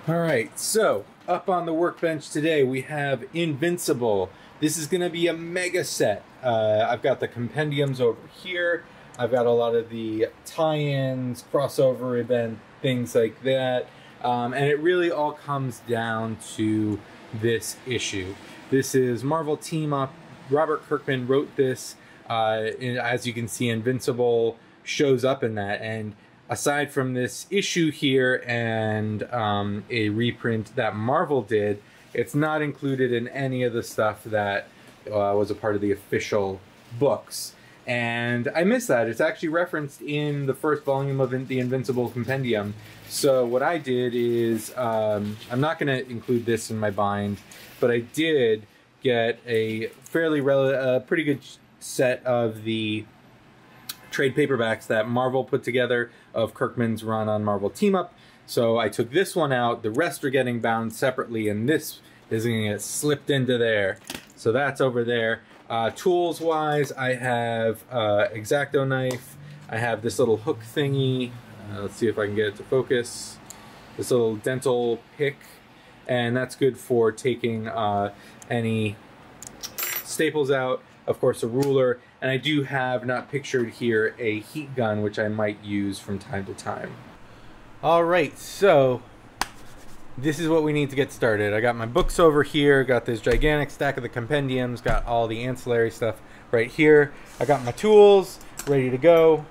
All right, so up on the workbench today we have Invincible. This is going to be a mega set. I've got the compendiums over here. I've got a lot of the tie-ins, crossover event, things like that. And it really all comes down to this issue. This is Marvel Team Up. Robert Kirkman wrote this. As you can see, Invincible shows up in that. And aside from this issue here and a reprint that Marvel did, it's not included in any of the stuff that was a part of the official books. And I miss that. It's actually referenced in the first volume of the Invincible Compendium. So what I did is, I'm not going to include this in my bind, but I did get a fairly pretty good set of the trade paperbacks that Marvel put together of Kirkman's run on Marvel Team Up. So I took this one out. The rest are getting bound separately, and this is going to get slipped into there. So that's over there. Tools wise, I have X-Acto knife. I have this little hook thingy. Let's see if I can get it to focus. This little dental pick, and that's good for taking any staples out. Of course, a ruler, and I do have, not pictured here, a heat gun, which I might use from time to time. All right, so this is what we need to get started. I got my books over here, got this gigantic stack of the compendiums, got all the ancillary stuff right here. I got my tools ready to go.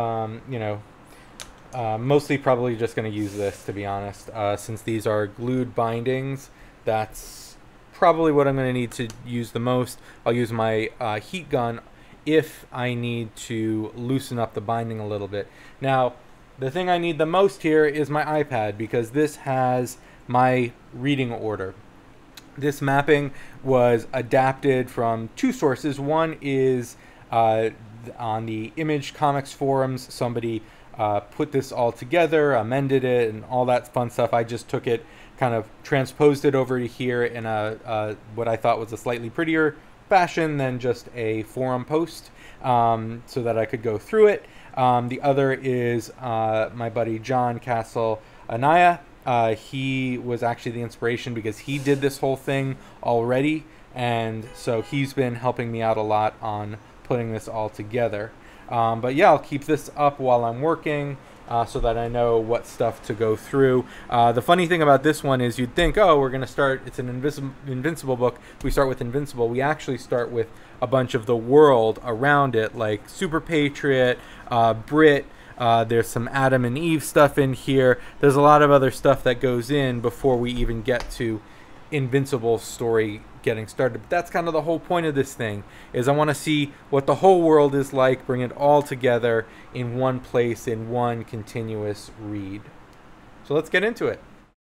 Mostly probably just going to use this, to be honest, since these are glued bindings. That's probably what I'm going to need to use the most. I'll use my heat gun if I need to loosen up the binding a little bit. Now, the thing I need the most here is my iPad, because this has my reading order. This mapping was adapted from two sources. One is on the Image Comics forums. Somebody put this all together, amended it, and all that fun stuff. I just took it, kind of transposed it over to here in a what I thought was a slightly prettier fashion than just a forum post, so that I could go through it. The other is my buddy John Castle Anaya. He was actually the inspiration because he did this whole thing already, and so he's been helping me out a lot on putting this all together. But yeah, I'll keep this up while I'm working, so that I know what stuff to go through. The funny thing about this one is you'd think, oh, we're going to start, it's an Invincible book, we start with Invincible. We actually start with a bunch of the world around it, like Super Patriot, Brit, there's some Adam and Eve stuff in here. There's a lot of other stuff that goes in before we even get to Invincible story getting started. But that's kind of the whole point of this thing, is I want to see what the whole world is like, bring it all together in one place, in one continuous read. So let's get into it.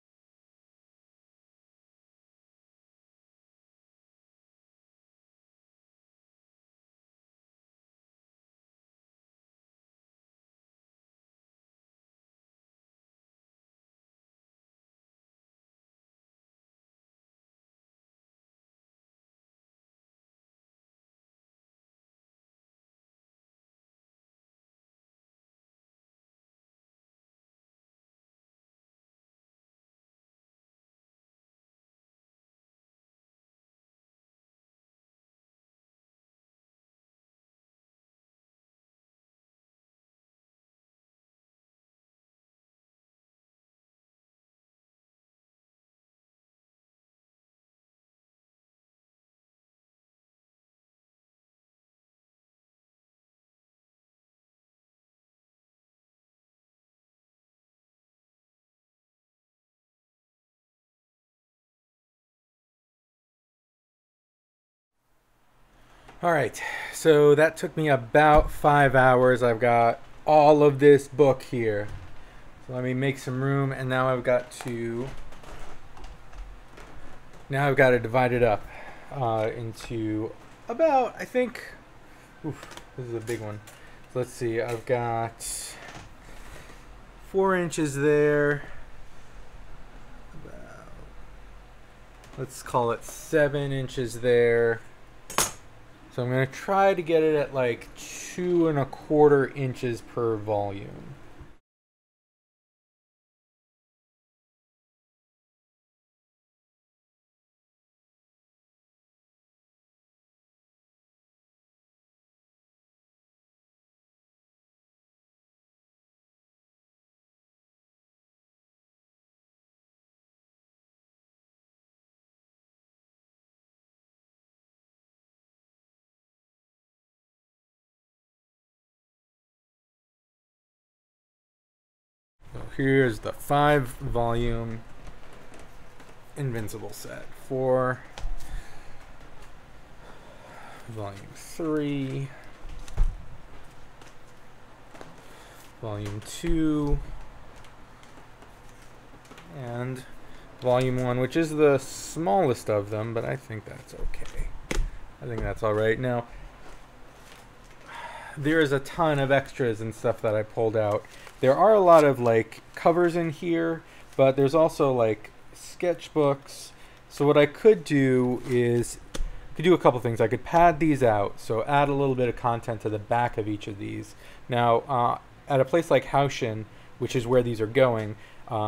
All right, so that took me about 5 hours. I've got all of this book here. So let me make some room, and now I've got to divide it up into about, I think, oof, this is a big one. So let's see, I've got 4 inches there. About, let's call it 7 inches there. So I'm going to try to get it at like 2¼ inches per volume. here's the 5-volume Invincible set for volume 3, volume 2, and volume 1, which is the smallest of them, but I think that's okay. I think that's all right. Now, there is a ton of extras and stuff that I pulled out. There are a lot of like covers in here, but there's also like sketchbooks. So what I could do is do a couple things. I could pad these out, so add a little bit of content to the back of each of these. Now, at a place like Haushin, which is where these are going,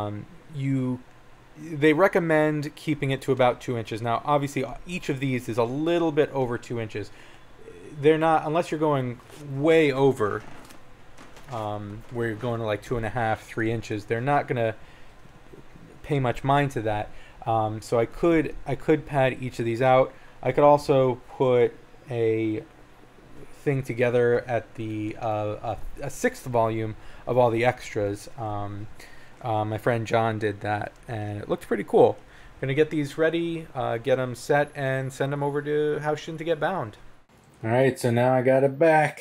they recommend keeping it to about 2 inches. Now, obviously, each of these is a little bit over 2 inches. They're not, unless you're going way over, where you're going to like 2.5, 3 inches. They're not going to pay much mind to that. So I could pad each of these out. I could also put a thing together at the a 6th volume of all the extras. My friend John did that, and it looked pretty cool. Gonna get these ready, get them set, and send them over to Haushin to get bound. All right, so now I got it back.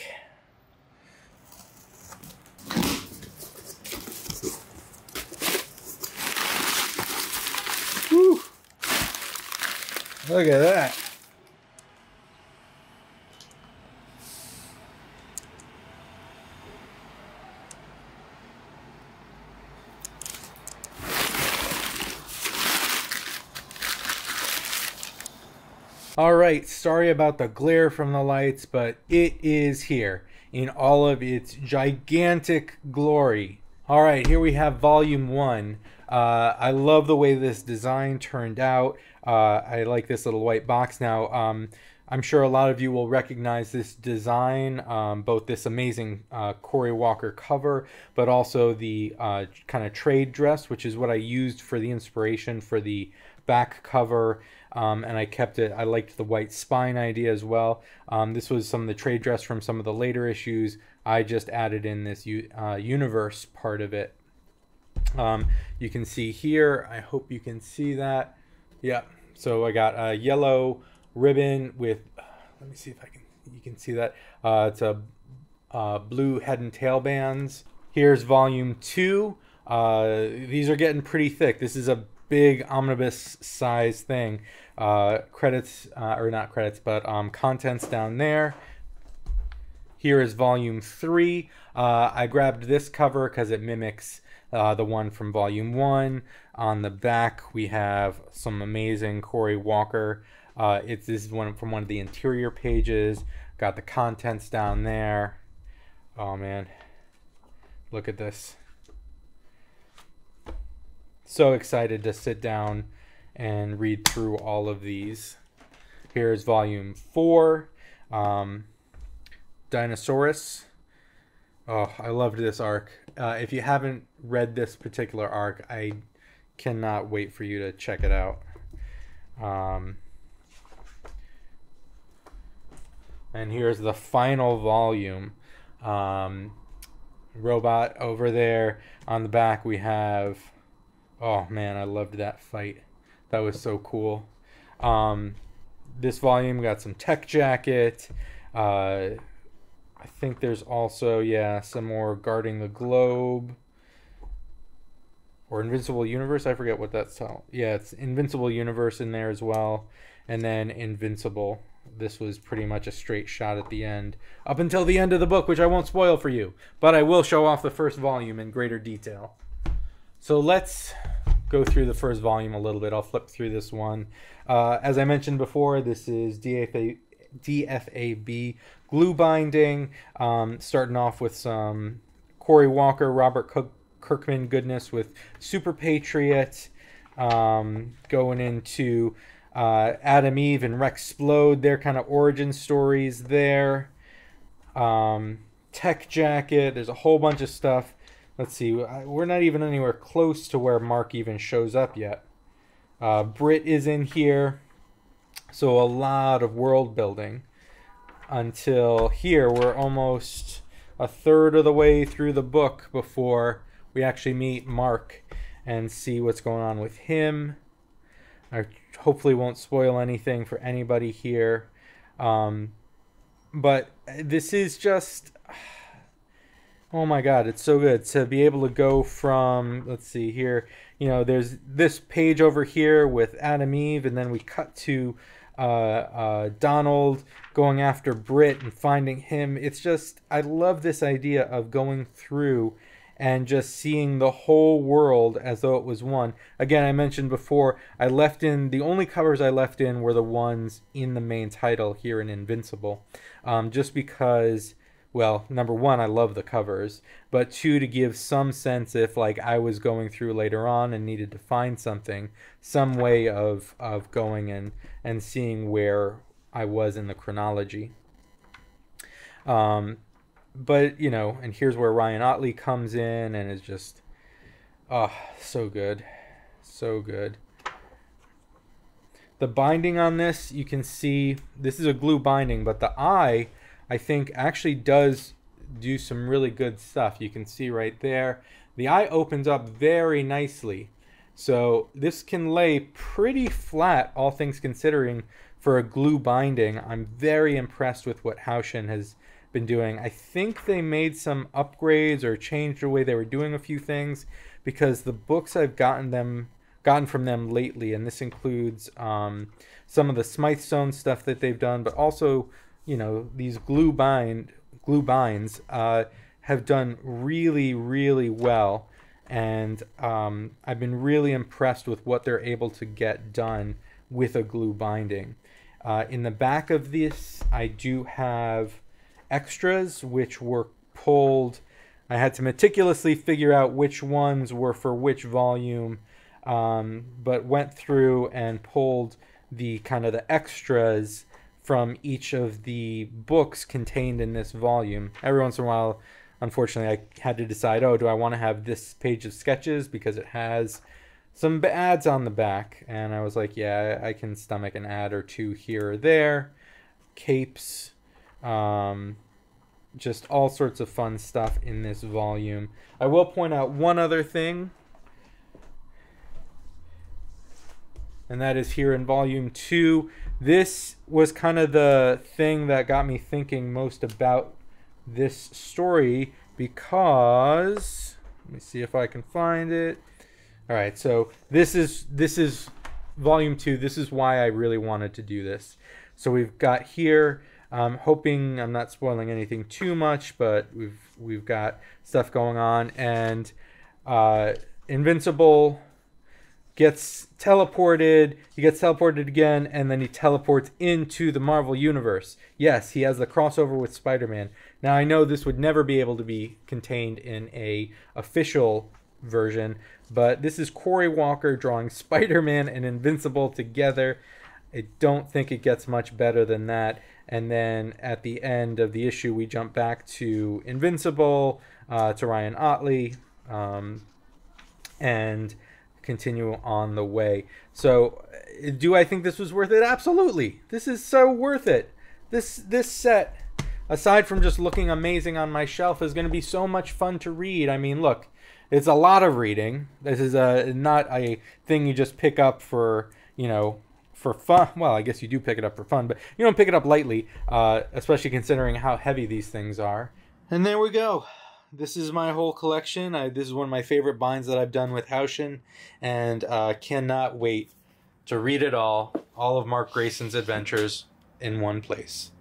Whew. Look at that. All right, sorry about the glare from the lights, but it is here in all of its gigantic glory. All right, here we have volume 1. I love the way this design turned out. I like this little white box. Now, I'm sure a lot of you will recognize this design, both this amazing Cory Walker cover, but also the kind of trade dress, which is what I used for the inspiration for the back cover. And I kept it. I liked the white spine idea as well. This was some of the trade dress from some of the later issues. I just added in this universe part of it. You can see here, I hope you can see that. Yeah, so I got a yellow ribbon with, let me see if you can see that. It's a blue head and tail bands. Here's volume 2. These are getting pretty thick. This is a big omnibus size thing. Credits, or not credits, but contents down there. Here is volume 3. I grabbed this cover because it mimics the one from volume 1. On the back we have some amazing Cory Walker. This is one from one of the interior pages. Got the contents down there. Oh man, look at this. So excited to sit down and read through all of these. Here's volume 4, Dinosaurus. Oh, I loved this arc. If you haven't read this particular arc, I cannot wait for you to check it out. And here's the final volume. Robot over there. On the back we have, oh man, I loved that fight. That was so cool. This volume got some tech jacket. I think there's also, yeah, some more Guarding the Globe. Or Invincible Universe. I forget what that's called. Yeah, it's Invincible Universe in there as well. And then Invincible. This was pretty much a straight shot at the end. Up until the end of the book, which I won't spoil for you. But I will show off the first volume in greater detail. So let's go through the first volume a little bit. I'll flip through this one. As I mentioned before, this is DFAB glue binding. Starting off with some Cory Walker, Robert Kirkman goodness with Super Patriot. Going into Adam, Eve, and Rexplode. Their kind of origin stories there. Tech Jacket. There's a whole bunch of stuff. Let's see, we're not even anywhere close to where Mark even shows up yet. Brit is in here, so a lot of world building. Until here, we're almost a third of the way through the book before we actually meet Mark and see what's going on with him. I hopefully won't spoil anything for anybody here. But this is just, oh my God, it's so good to be able to go from, let's see here, you know, there's this page over here with Adam Eve, and then we cut to Donald going after Britt and finding him. It's just, I love this idea of going through and just seeing the whole world as though it was one. Again, I mentioned before, I left in, the only covers I left in were the ones in the main title here in Invincible. Just because, well, number one, I love the covers, but two, to give some sense if like I was going through later on and needed to find something, some way of going and seeing where I was in the chronology. But, you know, and here's where Ryan Otley comes in and is just, oh, so good. So good. The binding on this, you can see, this is a glue binding, but the eye, I think, actually does do some really good stuff. You can see right there. The eye opens up very nicely. So this can lay pretty flat, all things considering, for a glue binding. I'm very impressed with what Haushin has been doing. I think they made some upgrades or changed the way they were doing a few things, because the books I've gotten from them lately, and this includes some of the Smithstone stuff that they've done, but also, you know, these glue binds have done really, really well, and I've been really impressed with what they're able to get done with a glue binding. In the back of this, I do have extras which were pulled. I had to meticulously figure out which ones were for which volume, but went through and pulled the kind of the extras from each of the books contained in this volume. Every once in a while, unfortunately, I had to decide, oh, do I want to have this page of sketches because it has some ads on the back? And I was like, yeah, I can stomach an ad or two here or there. Capes, just all sorts of fun stuff in this volume. I will point out one other thing, and that is here in volume 2. This was kind of the thing that got me thinking most about this story, because let me see if I can find it. All right, so this is volume 2. This is why I really wanted to do this. So we've got here, I'm hoping I'm not spoiling anything too much, but we've got stuff going on, and Invincible gets teleported, he gets teleported again, and then he teleports into the Marvel Universe. Yes, he has the crossover with Spider-Man. Now, I know this would never be able to be contained in a official version, but this is Corey Walker drawing Spider-Man and Invincible together. I don't think it gets much better than that. And then at the end of the issue, we jump back to Invincible, to Ryan Otley, and continue on the way. So, do I think this was worth it? Absolutely. This is so worth it. This set, aside from just looking amazing on my shelf, is going to be so much fun to read. I mean, look, it's a lot of reading. This is not a thing you just pick up for, you know, for fun. Well, I guess you do pick it up for fun, but you don't pick it up lightly, especially considering how heavy these things are. And there we go. This is my whole collection. This is one of my favorite binds that I've done with Haushin, and cannot wait to read it all of Mark Grayson's adventures in one place.